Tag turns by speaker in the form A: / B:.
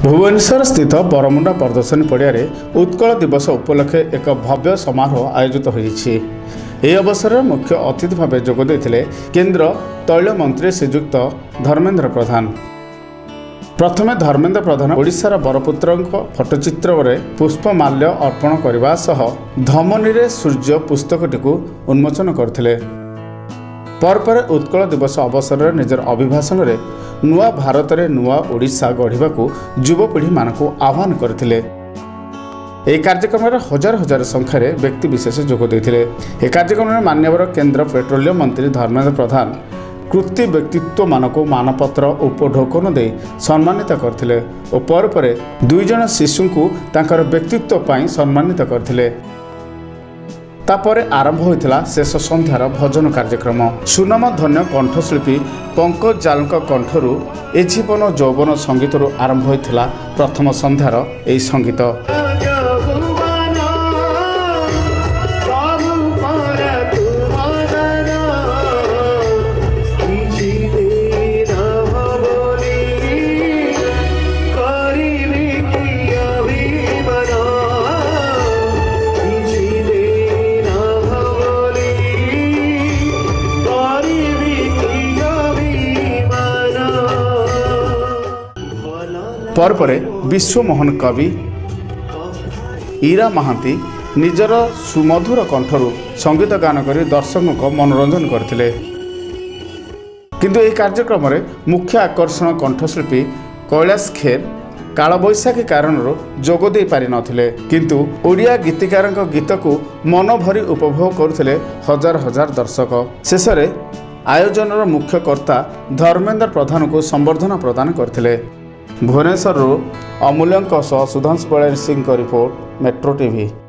A: भुवनेश्वर स्थित बरमुंडा प्रदर्शनी पड़िया उत्कल दिवस उपलक्षे एक भव्य समारोह आयोजित होइछि। ଏହି ଅବସରରେ ମୁଖ୍ୟ ଅତିଥି ଭାବେ ଯୋଗ ଦେଇଥିଲେ କେନ୍ଦ୍ର ତୈଳ ମନ୍ତ୍ରୀ ଶ୍ରୀଯୁକ୍ତ ଧର୍ମେନ୍ଦ୍ର ପ୍ରଧାନ। ପ୍ରଥମେ ଧର୍ମେନ୍ଦ୍ର ପ୍ରଧାନ ଓଡ଼ିଶାର ବରପୁତ୍ରଙ୍କ ଫଟୋଚିତ୍ରରେ ପୁଷ୍ପମାଲ୍ୟ ଅର୍ପଣ କରିବା ସହ ଧମନୀରେ ସୂର୍ଯ୍ୟ ପୁସ୍ତକଟିକୁ ଉନ୍ମୋଚନ କରିଥିଲେ। ପରେ उत्कल दिवस अवसर में निजर अभिभाषण नुआ भारत में नुआ ओडिशा गढ़ा युवपीढ़ी मानक आह्वान करते। यह कार्यक्रम में हजार हजार संख्यार व्यक्तिशेष जोगदे। यह कार्यक्रम में माननीय केंद्र पेट्रोलियम मंत्री धर्मेन्द्र प्रधान कृति व्यक्तित्व मानक मानपत्र उपढौकन दे सम्मानित करते और पर दुई जन शिशु को तांकर व्यक्तित्व पर सम्मानित करते। तापर आरंभ होता शेष संध्यार भजन कार्यक्रम। सुनाम धन्य कंठशिल्पी पंकज जाल कंठरू ए जीवन यौवन संगीत आरंभ होता प्रथम संध्यार यह संगीत। पर विश्व मोहन कवि ईरा महांती निजर सुमधुर कंठरू संगीत गान कर दर्शकों को मनोरंजन करते। किंतु यह कार्यक्रम में मुख्य आकर्षण कंठशिल्पी कैलाश खेर कालबैशाखी कारण जोगदे पारि नथिले, किंतु ओडिया गीतिकार गीत को मन भरी उपभोग करते हजार हजार दर्शक। शेष आयोजन मुख्य कर्ता धर्मेन्द्र प्रधान को संबर्धना प्रदान करते। भुवनेश्वर अमूल्यों Sudhanshu Balraj Singh report Metro TV.